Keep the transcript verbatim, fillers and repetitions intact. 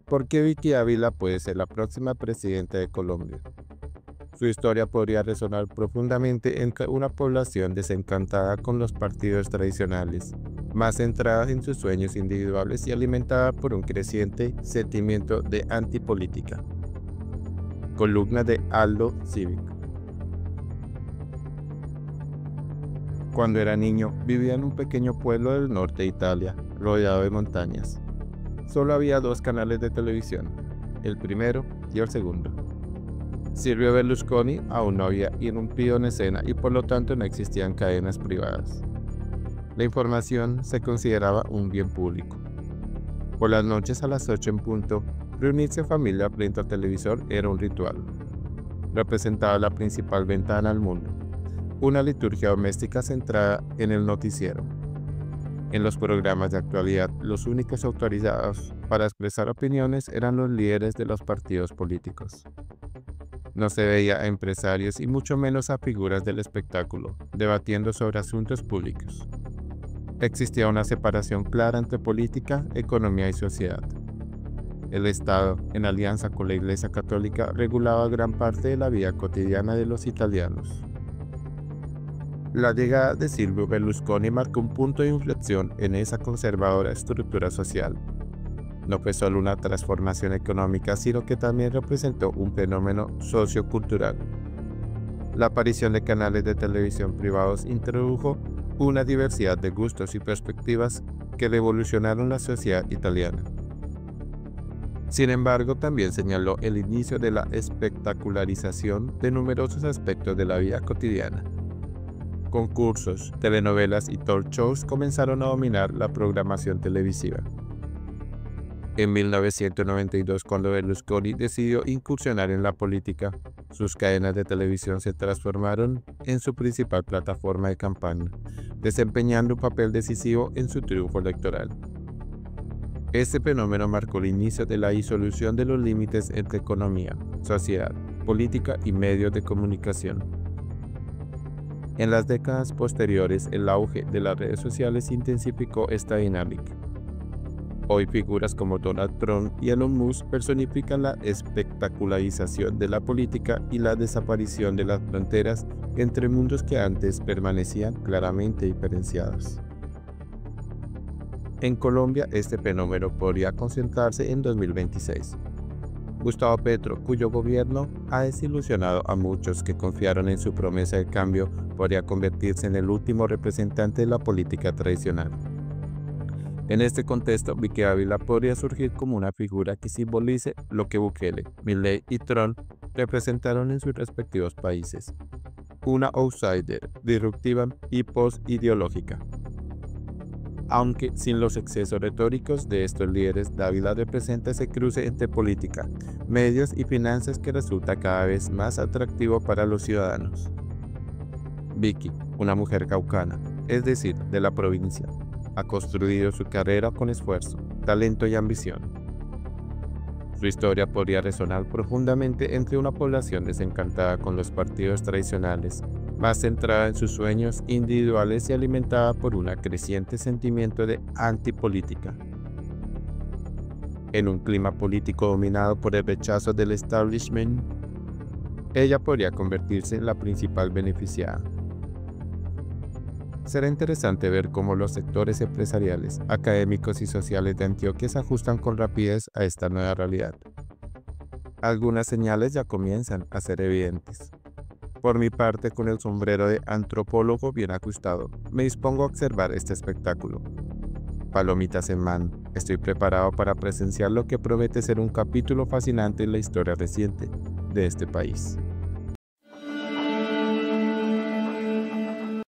¿Por qué Vicky Ávila puede ser la próxima presidenta de Colombia? Su historia podría resonar profundamente entre una población desencantada con los partidos tradicionales, más centrada en sus sueños individuales y alimentada por un creciente sentimiento de antipolítica. Columna de Aldo Civic. Cuando era niño, vivía en un pequeño pueblo del norte de Italia, rodeado de montañas. Solo había dos canales de televisión, el primero y el segundo. Silvio Berlusconi aún no había irrumpido en escena y por lo tanto no existían cadenas privadas. La información se consideraba un bien público. Por las noches a las ocho en punto, reunirse en familia frente al televisor era un ritual. Representaba la principal ventana al mundo, una liturgia doméstica centrada en el noticiero. En los programas de actualidad, los únicos autorizados para expresar opiniones eran los líderes de los partidos políticos. No se veía a empresarios y mucho menos a figuras del espectáculo, debatiendo sobre asuntos públicos. Existía una separación clara entre política, economía y sociedad. El Estado, en alianza con la Iglesia Católica, regulaba gran parte de la vida cotidiana de los italianos. La llegada de Silvio Berlusconi marcó un punto de inflexión en esa conservadora estructura social. No fue solo una transformación económica, sino que también representó un fenómeno sociocultural. La aparición de canales de televisión privados introdujo una diversidad de gustos y perspectivas que revolucionaron la sociedad italiana. Sin embargo, también señaló el inicio de la espectacularización de numerosos aspectos de la vida cotidiana. Concursos, telenovelas y talk shows comenzaron a dominar la programación televisiva. En mil novecientos noventa y dos, cuando Berlusconi decidió incursionar en la política, sus cadenas de televisión se transformaron en su principal plataforma de campaña, desempeñando un papel decisivo en su triunfo electoral. Este fenómeno marcó el inicio de la disolución de los límites entre economía, sociedad, política y medios de comunicación. En las décadas posteriores, el auge de las redes sociales intensificó esta dinámica. Hoy figuras como Donald Trump y Elon Musk personifican la espectacularización de la política y la desaparición de las fronteras entre mundos que antes permanecían claramente diferenciados. En Colombia, este fenómeno podría concentrarse en dos mil veintiséis. Gustavo Petro, cuyo gobierno ha desilusionado a muchos que confiaron en su promesa de cambio, podría convertirse en el último representante de la política tradicional. En este contexto, Vicky Ávila podría surgir como una figura que simbolice lo que Bukele, Milei y Trump representaron en sus respectivos países. Una outsider, disruptiva y post-ideológica. Aunque sin los excesos retóricos de estos líderes, Ávila representa ese cruce entre política, medios y finanzas que resulta cada vez más atractivo para los ciudadanos. Vicky, una mujer caucana, es decir, de la provincia, ha construido su carrera con esfuerzo, talento y ambición. Su historia podría resonar profundamente entre una población desencantada con los partidos tradicionales, más centrada en sus sueños individuales y alimentada por un creciente sentimiento de antipolítica. En un clima político dominado por el rechazo del establishment, ella podría convertirse en la principal beneficiada. Será interesante ver cómo los sectores empresariales, académicos y sociales de Antioquia se ajustan con rapidez a esta nueva realidad. Algunas señales ya comienzan a ser evidentes. Por mi parte, con el sombrero de antropólogo bien ajustado, me dispongo a observar este espectáculo. Palomitas en mano, estoy preparado para presenciar lo que promete ser un capítulo fascinante en la historia reciente de este país.